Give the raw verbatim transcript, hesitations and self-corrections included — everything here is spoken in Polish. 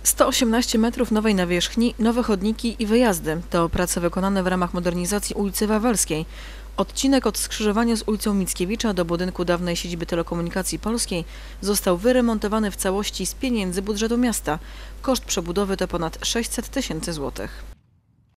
sto osiemnaście metrów nowej nawierzchni, nowe chodniki i wyjazdy to prace wykonane w ramach modernizacji ulicy Wawelskiej. Odcinek od skrzyżowania z ulicą Mickiewicza do budynku dawnej siedziby Telekomunikacji Polskiej został wyremontowany w całości z pieniędzy budżetu miasta. Koszt przebudowy to ponad sześćset tysięcy złotych.